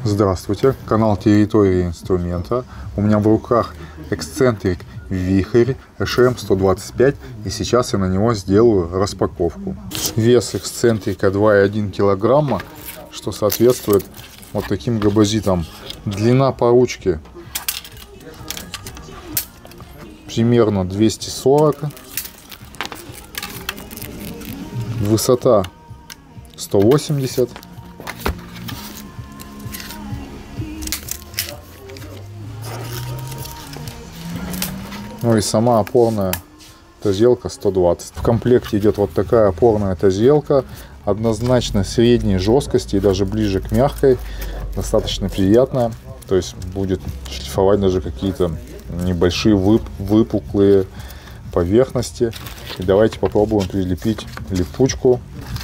Здравствуйте, канал Территория инструмента. У меня в руках эксцентрик Вихрь ШМ-125, и сейчас я на него сделаю распаковку. Вес эксцентрика 2,1 килограмма, что соответствует вот таким габаритам. Длина по ручке примерно 240, высота 180. Ну и сама опорная тазелка 120. В комплекте идет вот такая опорная тазелка, однозначно средней жесткости и даже ближе к мягкой, достаточно приятная. То есть будет шлифовать даже какие-то небольшие выпуклые поверхности. И давайте попробуем прилепить липучку.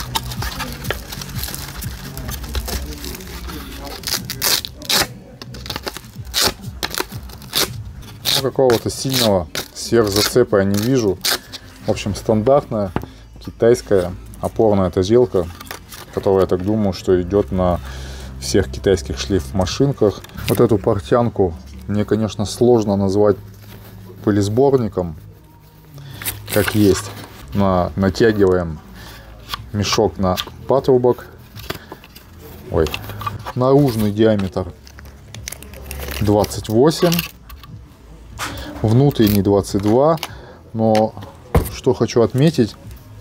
Какого-то сильного сверхзацепа я не вижу. В общем, стандартная китайская опорная тазелка, которая, я так думаю, что идет на всех китайских шлейф-машинках. Вот эту портянку мне, конечно, сложно назвать пылесборником, как есть. Натягиваем мешок на патрубок. Ой. Наружный диаметр 28. Внутренний 22, но что хочу отметить,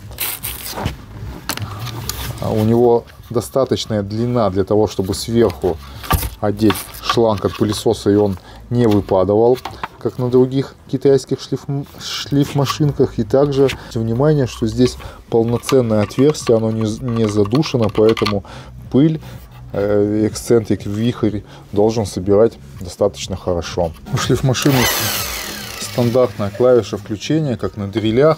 у него достаточная длина для того, чтобы сверху одеть шланг от пылесоса, и он не выпадывал, как на других китайских шлейф-машинках. И также внимание, что здесь полноценное отверстие, оно не задушено, поэтому пыль эксцентрик Вихрь должен собирать достаточно хорошо. У шлейф-машины стандартная клавиша включения, как на дрелях.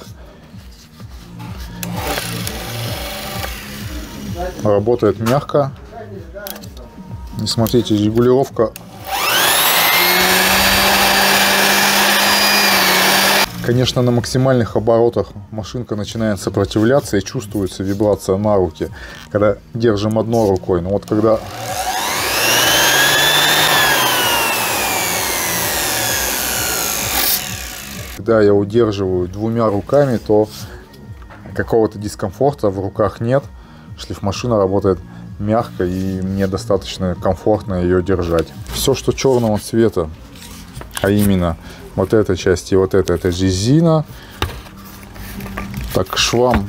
Работает мягко. И смотрите, регулировка. Конечно, на максимальных оборотах машинка начинает сопротивляться и чувствуется вибрация на руке, когда держим одной рукой. Но вот когда я удерживаю двумя руками, то какого-то дискомфорта в руках нет. Шлейф-машина работает мягко, и мне достаточно комфортно ее держать. Все, что черного цвета, а именно вот эта часть и вот это резина. Так, к швам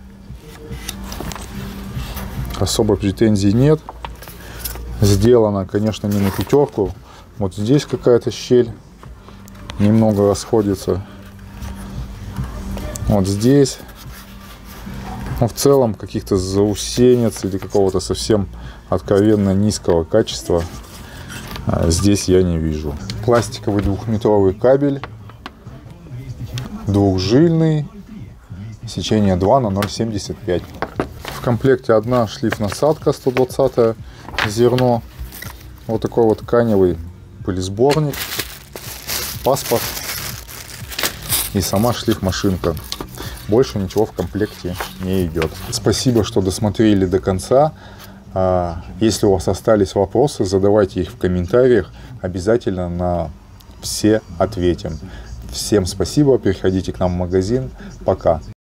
особо претензий нет. Сделано, конечно, не на пятерку. Вот здесь какая-то щель немного расходится. Вот здесь. Но в целом каких-то заусенец или какого-то совсем откровенно низкого качества здесь я не вижу. Пластиковый 2-метровый кабель, двухжильный, сечение 2 на 0,75. В комплекте одна шлейф-насадка 120 зерно, вот такой вот тканевый пылесборник, паспорт и сама шлейф-машинка. Больше ничего в комплекте не идет. Спасибо, что досмотрели до конца. Если у вас остались вопросы, задавайте их в комментариях. Обязательно на все ответим. Всем спасибо. Приходите к нам в магазин. Пока.